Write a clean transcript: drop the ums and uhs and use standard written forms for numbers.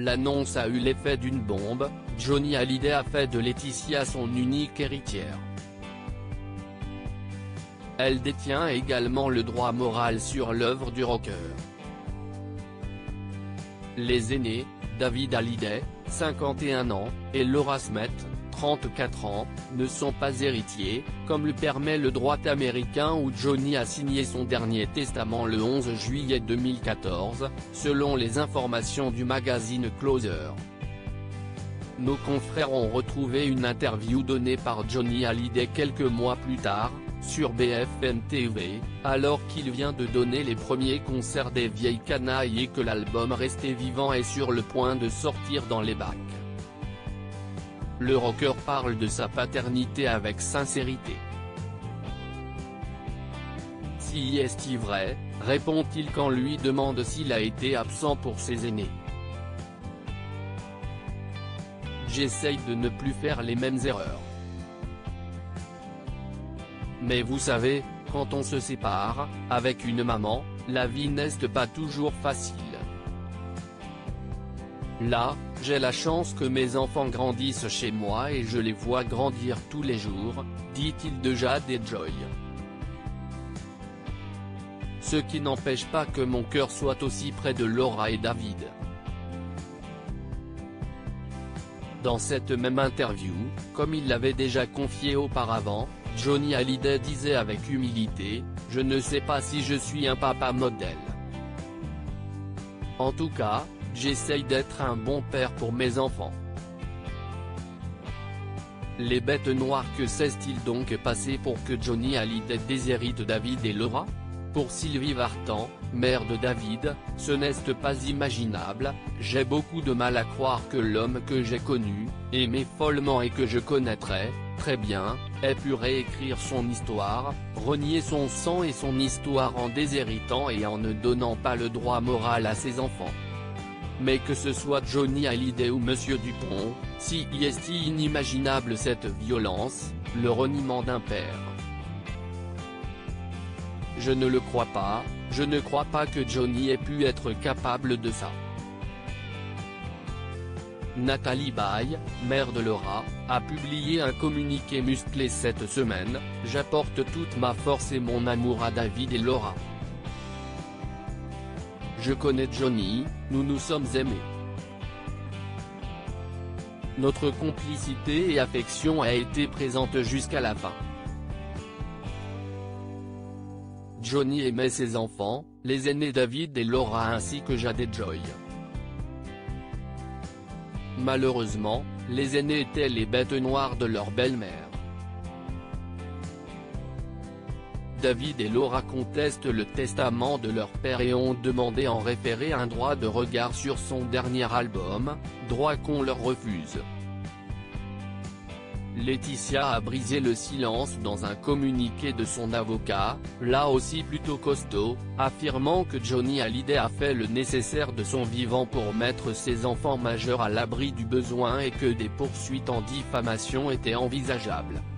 L'annonce a eu l'effet d'une bombe, Johnny Hallyday a fait de Laetitia son unique héritière. Elle détient également le droit moral sur l'œuvre du rocker. Les aînés, David Hallyday, 51 ans, et Laura Smith, 34 ans, ne sont pas héritiers, comme le permet le droit américain où Johnny a signé son dernier testament le 11 juillet 2014, selon les informations du magazine Closer. Nos confrères ont retrouvé une interview donnée par Johnny Hallyday quelques mois plus tard, sur BFM TV, alors qu'il vient de donner les premiers concerts des Vieilles Canailles et que l'album Rester Vivant est sur le point de sortir dans les bacs. Le rocker parle de sa paternité avec sincérité. Si est-il vrai, répond-il quand lui demande s'il a été absent pour ses aînés. J'essaye de ne plus faire les mêmes erreurs. Mais vous savez, quand on se sépare, avec une maman, la vie n'est pas toujours facile. Là, j'ai la chance que mes enfants grandissent chez moi et je les vois grandir tous les jours, dit-il de Jade et Joy. Ce qui n'empêche pas que mon cœur soit aussi près de Laura et David. Dans cette même interview, comme il l'avait déjà confié auparavant, Johnny Hallyday disait avec humilité, « Je ne sais pas si je suis un papa modèle. En tout cas, j'essaye d'être un bon père pour mes enfants. » Les bêtes noires. Que s'est-il donc passé pour que Johnny Hallyday déshérite David et Laura? Pour Sylvie Vartan, mère de David, ce n'est pas imaginable, j'ai beaucoup de mal à croire que l'homme que j'ai connu, aimé follement et que je connaîtrais, très bien, ait pu réécrire son histoire, renier son sang et son histoire en déshéritant et en ne donnant pas le droit moral à ses enfants. Mais que ce soit Johnny Hallyday ou Monsieur Dupont, si est inimaginable cette violence, le reniement d'un père. Je ne le crois pas, je ne crois pas que Johnny ait pu être capable de ça. Nathalie Baye, mère de Laura, a publié un communiqué musclé cette semaine, « J'apporte toute ma force et mon amour à David et Laura. Je connais Johnny, nous nous sommes aimés. Notre complicité et affection a été présente jusqu'à la fin. Johnny aimait ses enfants, les aînés David et Laura ainsi que Jade et Joy. Malheureusement, les aînés étaient les bêtes noires de leur belle-mère. David et Laura contestent le testament de leur père et ont demandé en référé un droit de regard sur son dernier album, droit qu'on leur refuse. Laetitia a brisé le silence dans un communiqué de son avocat, là aussi plutôt costaud, affirmant que Johnny Hallyday a fait le nécessaire de son vivant pour mettre ses enfants majeurs à l'abri du besoin et que des poursuites en diffamation étaient envisageables.